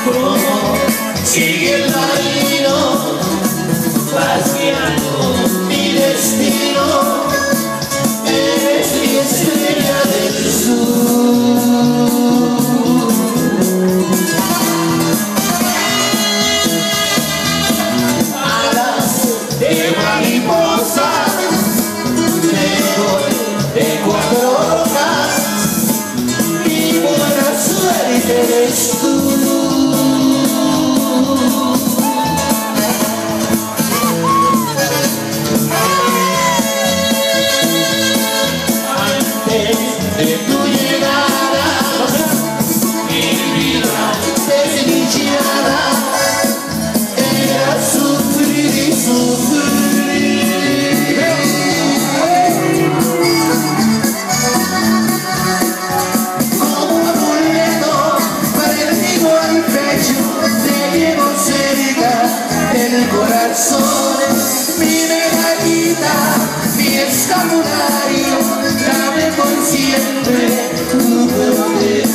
como sigue el marino, vaciando mi destino. Eres mi estrella del sur. Alas de mariposa, de cuatro hojas, mi buena suerte eres tú. De tu llegada, mi vida desdichada era sufrir y sufrir. Como un amuleto prendido al pecho, te llevo cerca del corazón. Mi medallita, mi escapulario, dame por siempre tu protección.